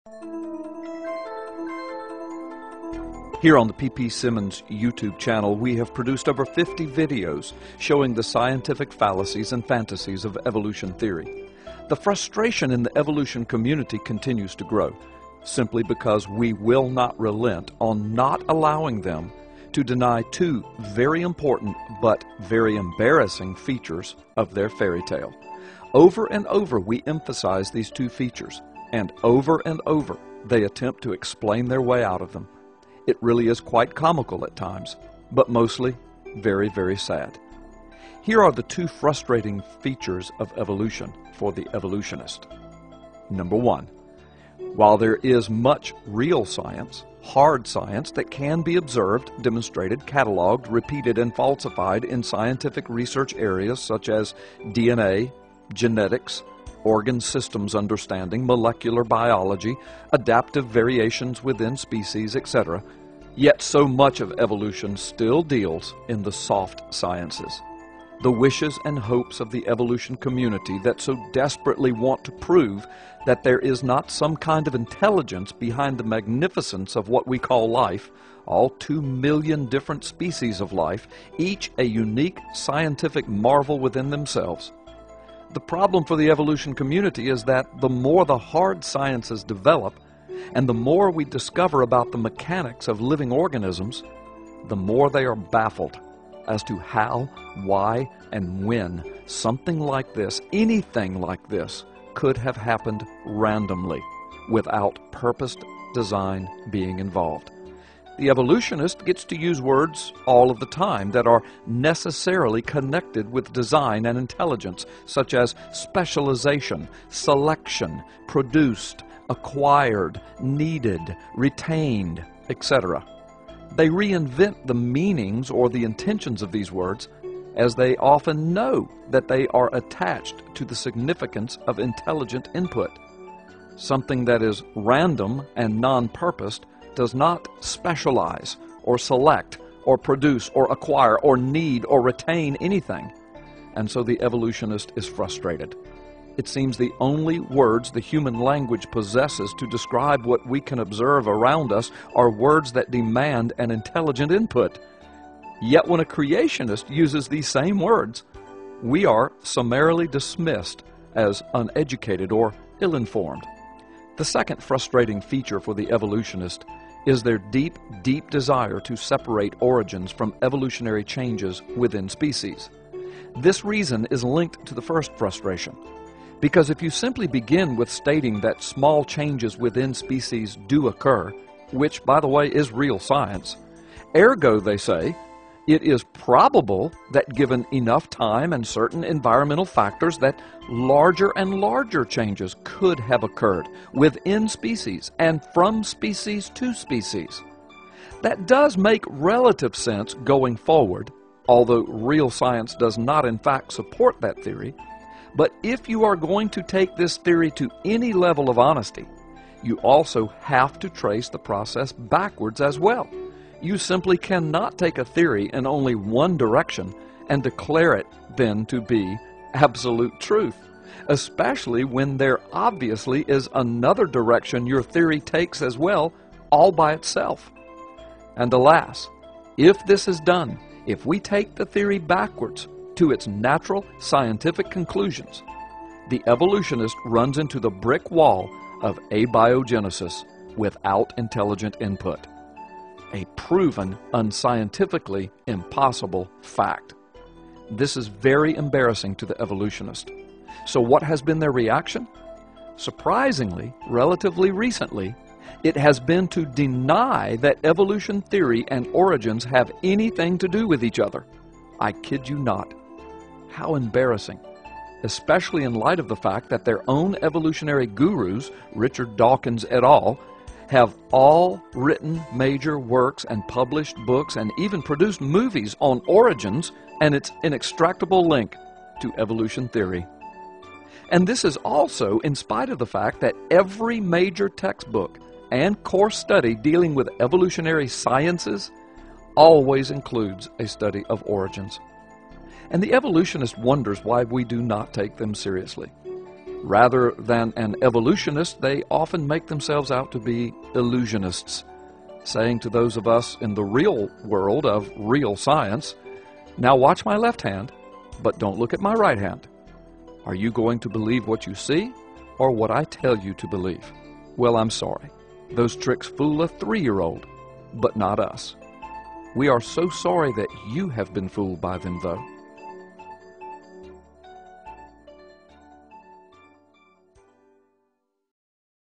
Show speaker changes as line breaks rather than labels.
Here on the P.P. Simmons YouTube channel, we have produced over 50 videos showing the scientific fallacies and fantasies of evolution theory. The frustration in the evolution community continues to grow, simply because we will not relent on not allowing them to deny two very important but very embarrassing features of their fairy tale. Over and over we emphasize these two features, and over they attempt to explain their way out of them. It really is quite comical at times, but mostly very, very sad. Here are the two frustrating features of evolution for the evolutionist. Number one, while there is much real science, hard science that can be observed, demonstrated, cataloged, repeated, and falsified in scientific research areas such as DNA, genetics, organ systems understanding, molecular biology, adaptive variations within species, etc., yet so much of evolution still deals in the soft sciences. The wishes and hopes of the evolution community that so desperately want to prove that there is not some kind of intelligence behind the magnificence of what we call life, all 2 million different species of life, each a unique scientific marvel within themselves. The problem for the evolution community is that the more the hard sciences develop, and the more we discover about the mechanics of living organisms, the more they are baffled as to how, why, and when something like this, anything like this, could have happened randomly, without purposed design being involved. The evolutionist gets to use words all of the time that are necessarily connected with design and intelligence, such as specialization, selection, produced, acquired, needed, retained, etc. They reinvent the meanings or the intentions of these words, as they often know that they are attached to the significance of intelligent input. Something that is random and non-purposed does not specialize or select or produce or acquire or need or retain anything. And so the evolutionist is frustrated. It seems the only words the human language possesses to describe what we can observe around us are words that demand an intelligent input. Yet when a creationist uses these same words, we are summarily dismissed as uneducated or ill-informed. The second frustrating feature for the evolutionist is their deep, deep desire to separate origins from evolutionary changes within species. This reason is linked to the first frustration, because if you simply begin with stating that small changes within species do occur, which, by the way, is real science, ergo, they say, it is probable that given enough time and certain environmental factors that larger and larger changes could have occurred within species and from species to species. That does make relative sense going forward, although real science does not in fact support that theory. But if you are going to take this theory to any level of honesty, you also have to trace the process backwards as well. You simply cannot take a theory in only one direction and declare it then to be absolute truth, especially when there obviously is another direction your theory takes as well, all by itself. And alas, if this is done, if we take the theory backwards to its natural scientific conclusions, the evolutionist runs into the brick wall of abiogenesis without intelligent input. A proven, unscientifically impossible fact. This is very embarrassing to the evolutionist. So what has been their reaction? Surprisingly, relatively recently, it has been to deny that evolution theory and origins have anything to do with each other. I kid you not. How embarrassing, especially in light of the fact that their own evolutionary gurus, Richard Dawkins et al., have all written major works and published books and even produced movies on origins and its inextractable link to evolution theory. And this is also in spite of the fact that every major textbook and course study dealing with evolutionary sciences always includes a study of origins. And the evolutionist wonders why we do not take them seriously. Rather than an evolutionist, they often make themselves out to be illusionists, saying to those of us in the real world of real science, "Now watch my left hand, but don't look at my right hand. Are you going to believe what you see or what I tell you to believe?" Well, I'm sorry. Those tricks fool a 3-year-old, but not us. We are so sorry that you have been fooled by them, though.